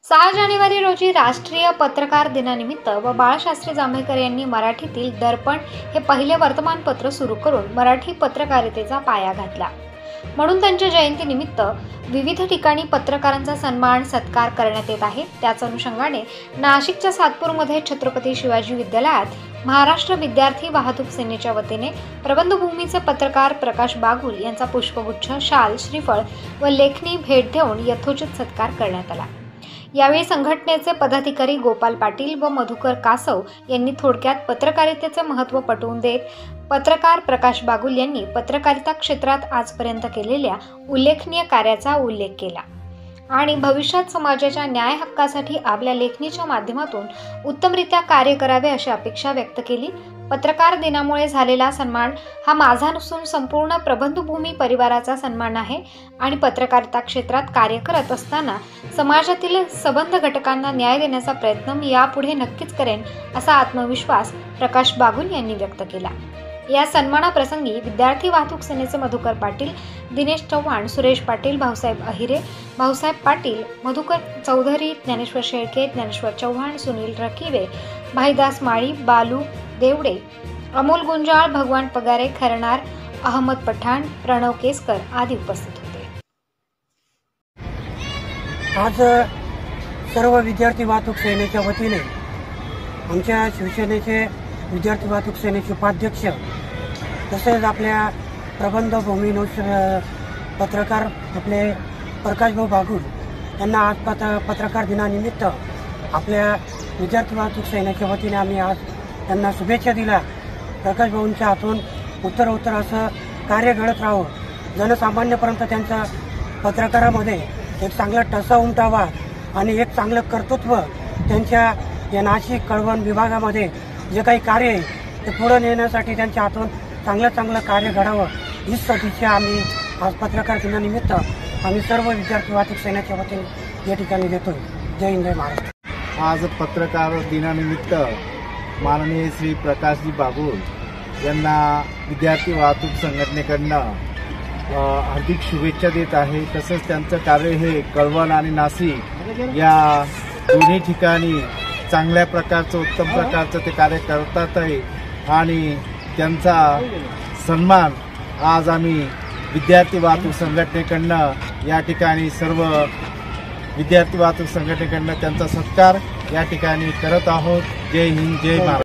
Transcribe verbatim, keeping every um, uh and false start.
सहा जानेवारी रोजी राष्ट्रीय पत्रकार दिनानिमित्त व बाळशास्त्री जांभेकर यांनी मराठीतील दर्पण हे पहिले वर्तमानपत्र सुरू करून मराठी पत्रकारितेचा पाया घातला। म्हणून त्यांच्या जयंतीनिमित्त विविध ठिकाणी पत्रकारांचा सन्मान सत्कार करण्यात येत आहे। त्याच अनुषंगाने नाशिकच्या सातपूरमध्ये छत्रपती शिवाजी विद्यालयात महाराष्ट्र विद्यार्थी वाहतूक सेनेच्या वतीने प्रबंधभूमीचे पत्रकार प्रकाश बागुल यांचा पुष्पगुच्छ, शाल, श्रीफळ व लेखणी भेट देऊन यथोचित सत्कार करण्यात आला। यावेळी संघटनेचे पदाधिकारी गोपाल पाटील व मधुकर कासव यांनी थोडक्यात पत्रकारितेचे महत्त्व पटवून देत पत्रकार प्रकाश बागुल यांनी पत्रकारिता क्षेत्रात आजपर्यंत केलेल्या उल्लेखनीय कार्याचा उल्लेख केला आणि भविष्यात समाजाच्या न्याय हक्कासाठी आपल्या लेखणीच्या माध्यमातून उत्तमरित्या कार्य करावे अशी अपेक्षा व्यक्त केली। पत्रकार दिनामुळे झालेला सन्मान हा माझा नसून संपूर्ण प्रबंधभूमी परिवाराचा सन्मान आहे आणि पत्रकारिता क्षेत्रात कार्य करत असताना समाजातील सबंध घटकांना न्याय देण्याचा प्रयत्न मी यापुढे नक्कीच करेन असा आत्मविश्वास प्रकाश बागुल यांनी व्यक्त केला। या सन्मानाप्रसंगी विद्यार्थी वाहतूक सेनेचे मधुकर पाटील, दिनेश चव्हाण, सुरेश पाटील, भाऊसाहेब अहिरे, भाऊसाहेब पाटील, मधुकर चौधरी, ज्ञानेश्वर शेळके, ज्ञानेश्वर चव्हाण, सुनील रकिवे, भाईदास माळी, बालू देवडे, अमोल गुंजाळ, भगवान पगारे, खरणार, अहमद पठाण, प्रणव केसकर आदी उपस्थित होते। आज सर्व विद्यार्थी वाहतूक सेनेच्या वतीने आमच्या शिवसेनेचे विद्यार्थी वाहतूक सेनेचे उपाध्यक्ष तसेच आपल्या प्रबंधभूमी न्यूज पत्रकार आपले प्रकाशभाऊ बागुल यांना आज पत्र पत्रकार दिनानिमित्त आपल्या विद्यार्थी वाहतूक सेनेच्या वतीने आम्ही आज त्यांना शुभेच्छा दिल्या। प्रकाशभाऊंच्या हातून उत्तर उत्तर असं कार्य घडत राहावं, जनसामान्यपर्यंत त्यांच्या पत्रकारामध्ये एक चांगला ठसा उमटावा आणि एक चांगलं कर्तृत्व त्यांच्या या नाशिक कळवण विभागामध्ये जे काही कार्य आहे ते पुढे नेण्यासाठी त्यांच्या हातून चांगलं चांगलं कार्य घडावं हीच सदिच्छा आम्ही आज पत्रकार दिनानिमित्त आम्ही सर्व विद्यार्थी वाहतूक सेनेच्या वतीने या ठिकाणी देतोय। जय हिंद, जय महाराष्ट्र। आज पत्रकार दिनानिमित्त माननीय श्री प्रकाशजी बागुल यांना विद्यार्थी वाहतूक संघटनेकडनं हार्दिक शुभेच्छा देत आहे। तसंच त्यांचं कार्य हे कळवण आणि नाशिक या दोन्ही ठिकाणी चांगल्या प्रकारचं उत्तम प्रकारचं ते कार्य करतात आहे आणि त्यांचा सन्मान आज आम्ही विद्यार्थी वाहतूक संघटनेकडनं या ठिकाणी सर्व विद्यार्थी वाहतूक संघटनेकडनं त्यांचा सत्कार या ठिकाणी करत आहोत। जय हिंद, जय महाराष्ट्र।